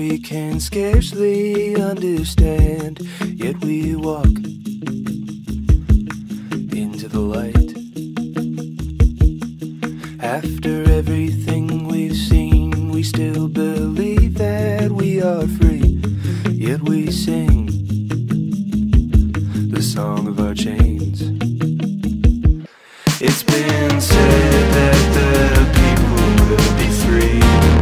we can scarcely understand, yet we walk into the light. After everything we've seen, we still believe that we are free, yet we sing the song of our chains. It's been said that the people will be free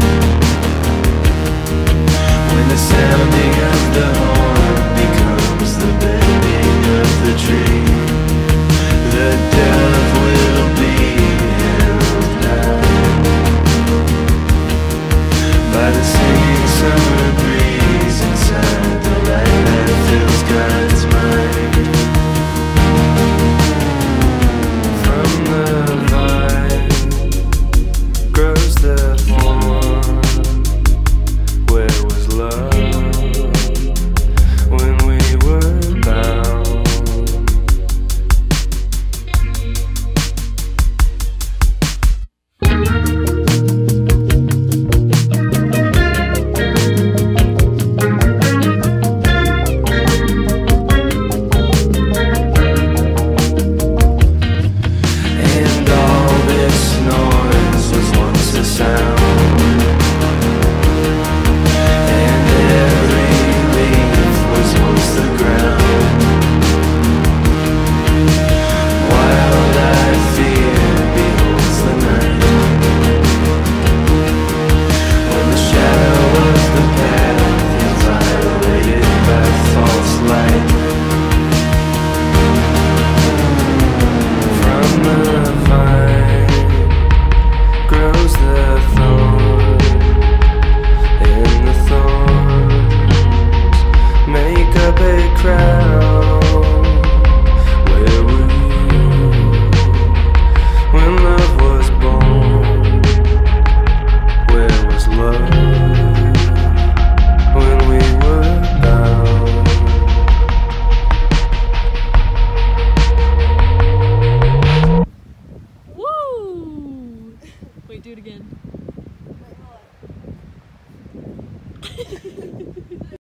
when the sounding of the horn becomes the bending of the tree. The dove will be held high by the singing summer breeze inside the light that fills God's mind. From the vine grows the thorn. Where was love when we were bound? And all this noise was once a sound, and every leaf was once the ground. Wild-eyed fear beholds the night, when the shadow of the path is violated by false light. From the vine grows the thorn, and the thorns make up a crown. Where were you when love was born? Where was love when we were bound? Woo! Wait, do it again.